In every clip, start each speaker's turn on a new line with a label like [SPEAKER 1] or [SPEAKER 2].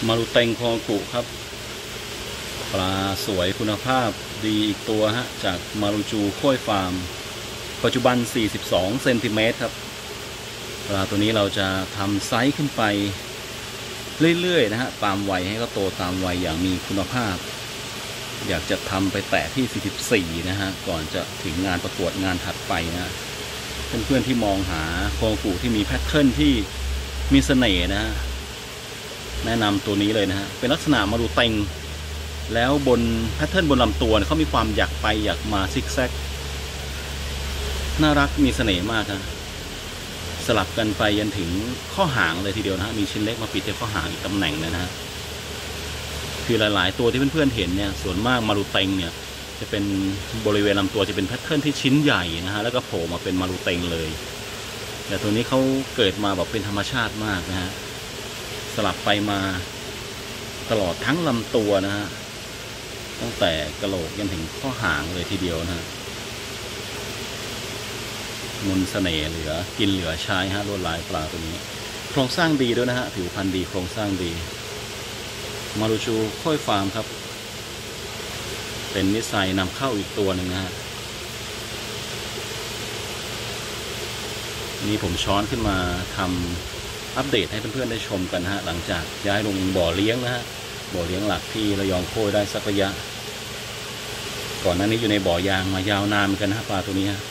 [SPEAKER 1] มารุเต็งคองกุครับปลาสวยคุณภาพดีอีกตัวฮะจากมารุจูโค้ยฟาร์มปัจจุบัน42เซนติเมตรครับปลาตัวนี้เราจะทำไซส์ขึ้นไปเรื่อยๆนะฮะตามวัยให้เขาโตตามวัยอย่างมีคุณภาพอยากจะทำไปแตะที่44นะฮะก่อนจะถึงงานประกวดงานถัดไปนะเพื่อนๆที่มองหาโคองกุที่มีแพทเทิร์นที่มีเสน่ห์นะฮะแนะนำตัวนี้เลยนะฮะเป็นลักษณะมารุเต็งแล้วบนแพทเทิร์นบนลำตัวเขามีความอยากไปอยากมาซิกแซกน่ารักมีเสน่ห์มากนะสลับกันไปยันถึงข้อหางเลยทีเดียวนะฮะมีชิ้นเล็กมาปิดที่ข้อหางอีกตำแหน่งนะฮะคือหลายๆตัวที่เพื่อนๆเห็นเนี่ยส่วนมากมารุเต็งเนี่ยจะเป็นบริเวณลำตัวจะเป็นแพทเทิร์นที่ชิ้นใหญ่นะฮะแล้วก็โผล่มาเป็นมารุเต็งเลยแต่ตัวนี้เขาเกิดมาแบบเป็นธรรมชาติมากนะฮะสลับไปมาตลอดทั้งลำตัวนะฮะตั้งแต่กระโหลกยันถึงข้อหางเลยทีเดียวนะฮะมนต์เสน่ห์เหลือกินเหลือใช้ฮะลวดลายปลาตัวนี้โครงสร้างดีด้วยนะฮะผิวพรรณดีโครงสร้างดีมารุจูโค้ยฟาร์มครับเป็นนิสัยนำเข้าอีกตัวหนึ่งนะฮะนี่ผมช้อนขึ้นมาทำอัปเดตให้เพื่อนๆได้ชมกันฮะหลังจากย้ายลงบ่อเลี้ยงนะฮะบ่อเลี้ยงหลักที่ระยองโค้ยได้สักระยะก่อนหน้านี้อยู่ในบ่อยางมายาวนานเหมือนกันนะปลาตัวนี้ฮะ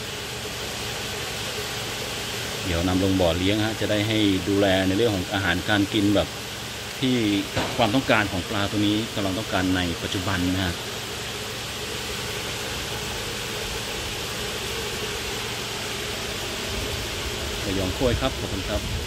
[SPEAKER 1] เดี๋ยวนำลงบ่อเลี้ยงฮะจะได้ให้ดูแลในเรื่องของอาหารการกินแบบที่ความต้องการของปลาตัวนี้กำลังต้องการในปัจจุบันนะฮะระยองโค้ยครับขอบคุณครับ